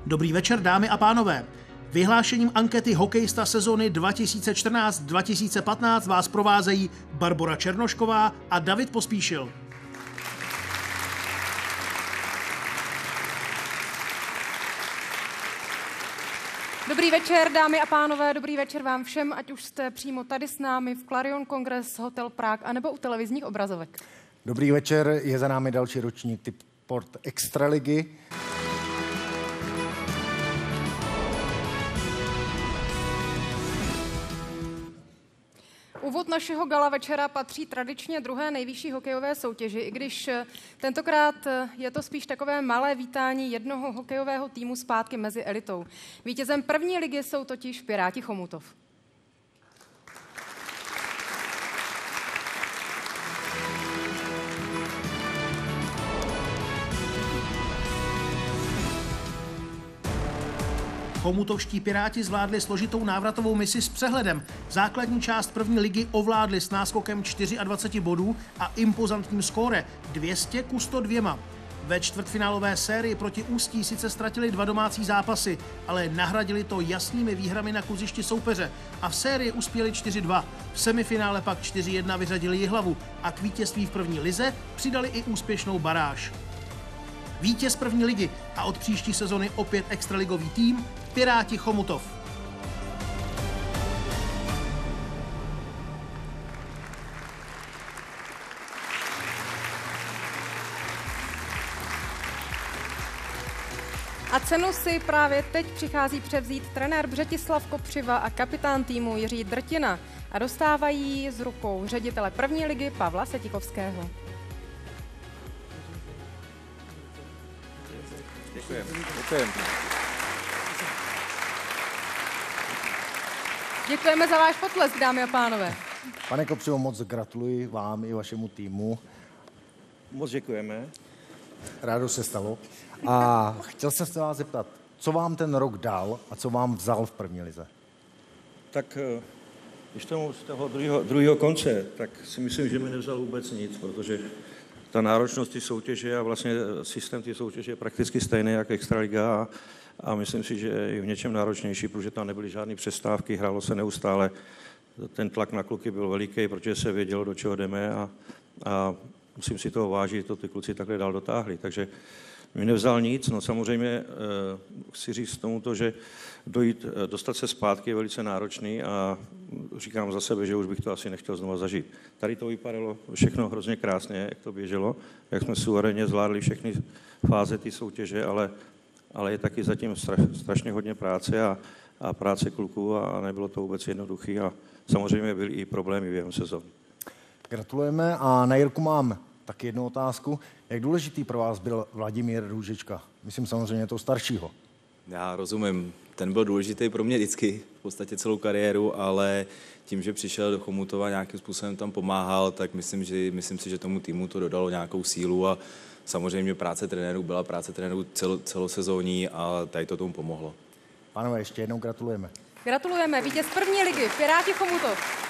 Dobrý večer, dámy a pánové. Vyhlášením ankety hokejista sezony 2014-2015 vás provázejí Barbora Černošková a David Pospíšil. Dobrý večer, dámy a pánové, dobrý večer vám všem, ať už jste přímo tady s námi v Clarion Congress Hotel Prague, anebo u televizních obrazovek. Dobrý večer, je za námi další ročník Tipsport Extraligy. Úvod našeho gala večera patří tradičně druhé nejvyšší hokejové soutěži, i když tentokrát je to spíš takové malé vítání jednoho hokejového týmu zpátky mezi elitou. Vítězem první ligy jsou totiž Piráti Chomutov. Chomutovští Piráti zvládli složitou návratovou misi s přehledem. Základní část první ligy ovládli s náskokem 24 bodů a impozantním skóre 200-102. Ve čtvrtfinálové sérii proti Ústí sice ztratili 2 domácí zápasy, ale nahradili to jasnými výhrami na kluzišti soupeře a v sérii uspěli 4-2. V semifinále pak 4-1 vyřadili Jihlavu a k vítězství v první lize přidali i úspěšnou baráž. Vítěz první ligy a od příští sezony opět extraligový tým Piráti Chomutov. A cenu si právě teď přichází převzít trenér Břetislav Kopřiva a kapitán týmu Jiří Drtina a dostávají z rukou ředitele první ligy Pavla Setikovského. Děkujeme za váš potlesk, dámy a pánové. Pane Kopřivo, moc gratuluji vám i vašemu týmu. Moc děkujeme. Rádo se stalo. A chtěl jsem se vás zeptat, co vám ten rok dal a co vám vzal v první lize? Tak když tomu z toho druhého konce, tak si myslím, že mi nevzal vůbec nic, protože ta náročnost té soutěže a vlastně systém té soutěže je prakticky stejný jak Extraliga a myslím si, že je v něčem náročnější, protože tam nebyly žádné přestávky, hrálo se neustále. Ten tlak na kluky byl veliký, protože se vědělo, do čeho jdeme a musím si toho vážit, to ty kluci takhle dál dotáhli. Takže mi nevzal nic, no samozřejmě chci říct tomuto, že dostat se zpátky je velice náročný a říkám za sebe, že už bych to asi nechtěl znova zažít. Tady to vypadalo všechno hrozně krásně, jak to běželo, jak jsme suverénně zvládli všechny fáze té soutěže, ale je taky zatím strašně hodně práce a práce kluků a nebylo to vůbec jednoduché a samozřejmě byly i problémy během sezóny. Gratulujeme a na Jirku mám taky jednu otázku. Jak důležitý pro vás byl Vladimír Růžička? Myslím samozřejmě toho staršího. Já rozumím. Ten byl důležitý pro mě vždycky, v podstatě celou kariéru, ale tím, že přišel do Chomutova, nějakým způsobem tam pomáhal, tak myslím si, že tomu týmu to dodalo nějakou sílu a samozřejmě práce trenérů byla práce trenérů celosezónní a tady to tomu pomohlo. Pánové, ještě jednou gratulujeme. Gratulujeme, vítěz první ligy, Piráti Chomutov.